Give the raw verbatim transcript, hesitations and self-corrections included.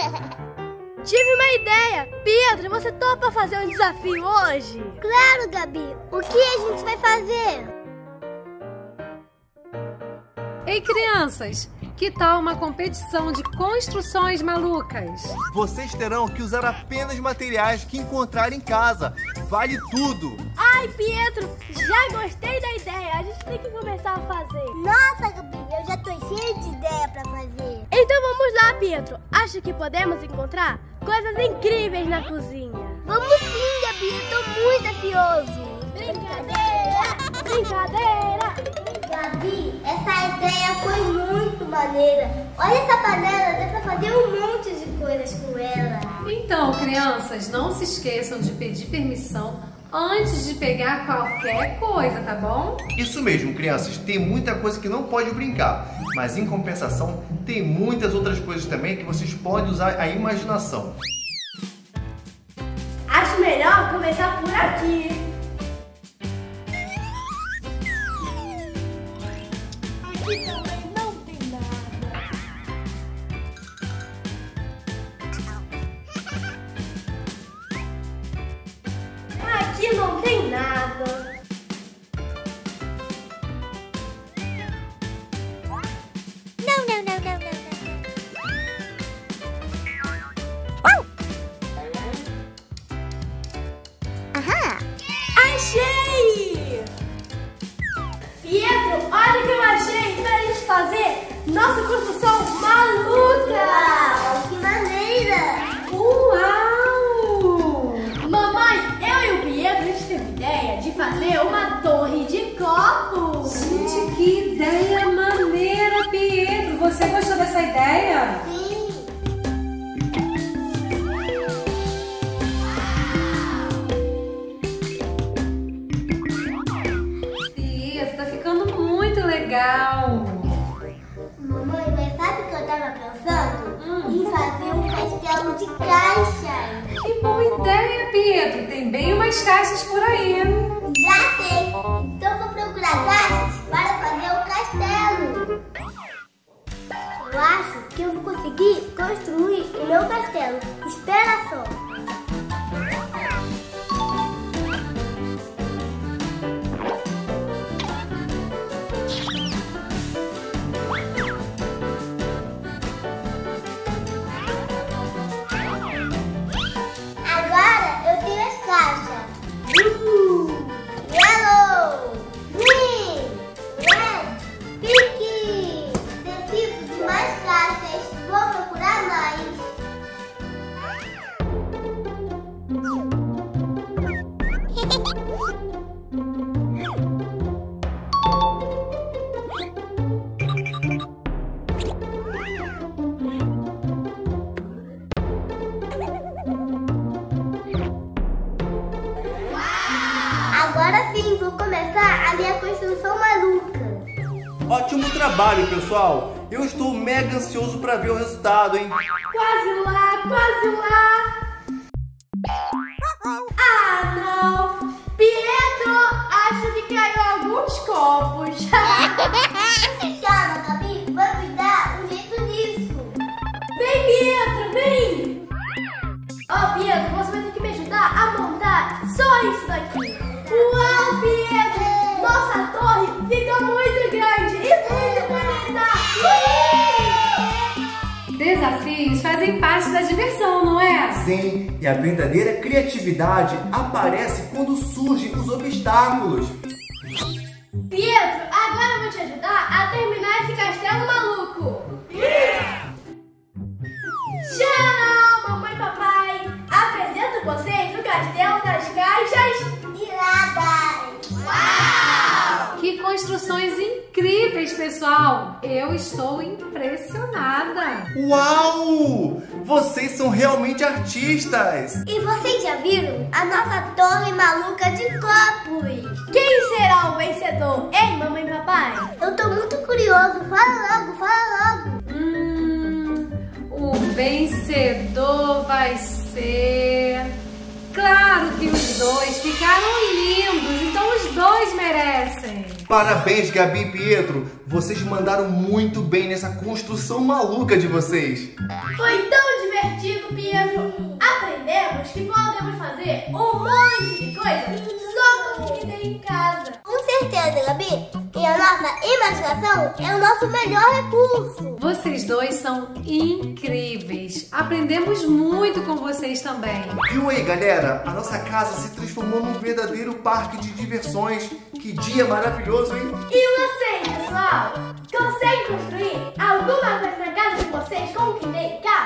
Tive uma ideia! Pedro, você topa fazer um desafio hoje? Claro, Gabi! O que a gente vai fazer? Ei, crianças! Que tal uma competição de construções malucas? Vocês terão que usar apenas materiais que encontrarem em casa. Vale tudo! Ai, Pietro, já gostei da ideia. A gente tem que começar a fazer. Nossa, Gabi, eu já tô cheia de ideia pra fazer. Então vamos lá, Pietro. Acho que podemos encontrar coisas incríveis na cozinha. Vamos sim, Gabi. Eu tô muito ansioso. Brincadeira! Brincadeira! Gabi, essa ideia foi muito maneira. Olha essa panela, dá pra fazer um monte de coisas com ela. Então, crianças, não se esqueçam de pedir permissão antes de pegar qualquer coisa, tá bom? Isso mesmo, crianças. Tem muita coisa que não pode brincar, mas em compensação tem muitas outras coisas também que vocês podem usar a imaginação. Acho melhor começar por aqui. Aqui também não tem nada. Aqui não tem nada. Não, não, não, não, não, não. Aham! Achei! Pietro, olha o que eu achei pra gente fazer nossa construção maluca! Uau, que maneira! Uau! Mamãe, eu e o Pietro, a gente teve ideia de fazer uma torre de copos! Gente, que ideia maneira, Pietro! Você gostou dessa ideia? Sim! Pietro, tá ficando muito legal! Mamãe, mas sabe o que eu tava pensando? Em fazer um castelo de caixas. Que boa ideia, Pietro! Tem bem umas caixas por aí. Já sei! Então vou procurar caixas para fazer o castelo. Eu acho que eu vou conseguir construir o meu castelo. Espera só! Agora eu tenho as caixas. Blue, yellow, green, red, pink. Preciso de mais caixas. Vou procurar mais. Agora sim, vou começar a minha construção maluca. Ótimo trabalho, pessoal! Eu estou mega ansioso para ver o resultado, hein? Quase lá, quase lá! Ah, não! Pietro, acho que caiu alguns copos. Calma, Gabi, vamos dar um jeito nisso. Vem, Pietro, vem! Ó, Pietro, você vai ter que me ajudar a montar só isso daqui. Uau, Pietro! Nossa torre fica muito grande e muito bonita! Desafios fazem parte da diversão, não é? Sim, e a verdadeira criatividade aparece quando surgem os obstáculos. Pietro, agora eu vou te ajudar a terminar esse castelo maluco. Tchau, mamãe e papai. Apresento vocês o castelo das caixas Iradas! Uau! Que construções incríveis, pessoal! Eu estou impressionada! Uau! Vocês são realmente artistas! E vocês já viram a nossa torre maluca de copos? Quem será o vencedor, hein, mamãe e papai? Eu tô muito curioso. Fala logo, fala logo. Hum, o vencedor vai ser... Claro que os dois ficaram lindos, então os dois merecem. Parabéns, Gabi e Pietro! Vocês mandaram muito bem nessa construção maluca de vocês! Foi tão divertido! divertido, Pedro. Aprendemos que podemos fazer um monte de coisas só com o que tem em casa. Com certeza, Gabi. E a nossa imaginação é o nosso melhor recurso. Vocês dois são incríveis. Aprendemos muito com vocês também. Viu aí, galera? A nossa casa se transformou num verdadeiro parque de diversões. Que dia maravilhoso, hein? E vocês, pessoal? Conseguem construir alguma coisa na casa de vocês com o que tem em casa?